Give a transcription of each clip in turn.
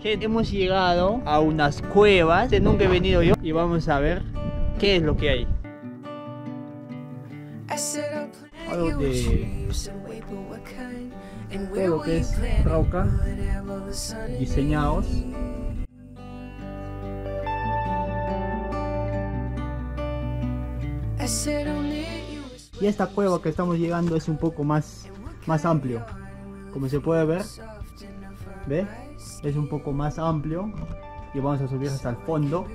Gente, hemos llegado a unas cuevas que nunca he venido yo y vamos a ver qué es lo que hay. Algo de todo lo que es roca, diseñados. Y esta cueva que estamos llegando es un poco más amplio, como se puede ver. ¿Ve? Es un poco más amplio y vamos a subir hasta el fondo.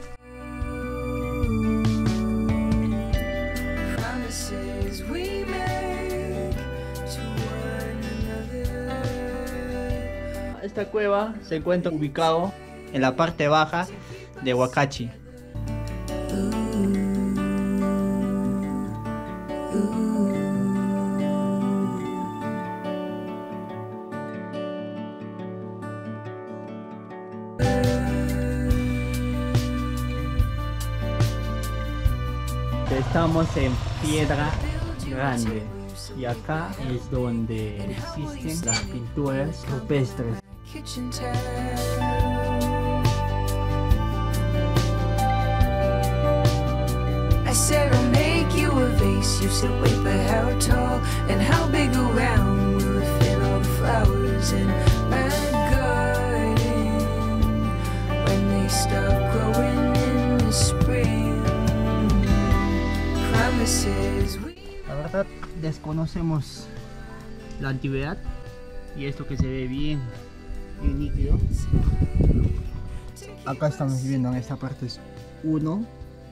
Esta cueva se encuentra ubicado en la parte baja de Huacachi. Estamos en Piedra Grande y acá es donde existen las pinturas rupestres. I said I'll make you a vase. You said wait, but how tall and how big around will it fit all the flowers in my garden when they start growing in the spring? Promises we... La verdad desconocemos la antigüedad y esto que se ve bien nítido. Acá estamos viviendo en esta parte es 1.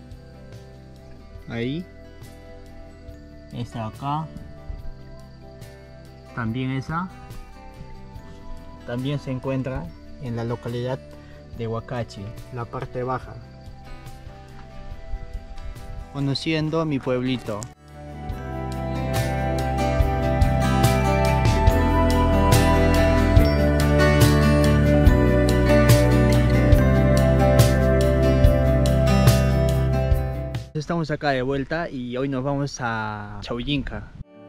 Ahí. Esta acá. También esa. También se encuentra en la localidad de Huacachi, la parte baja. Conociendo mi pueblito. Estamos acá de vuelta y hoy nos vamos a Chaullinca.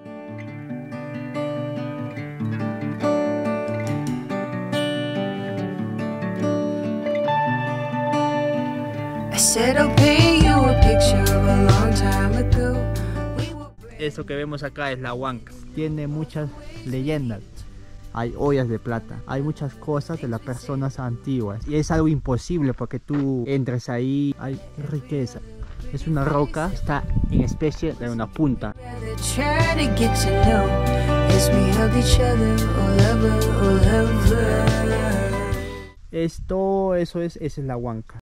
Eso que vemos acá es la Huanca. Tiene muchas leyendas. Hay ollas de plata, hay muchas cosas de las personas antiguas y es algo imposible porque tú entres ahí, hay riqueza. Es una roca, está en especie de una punta. Esa es la Huanca.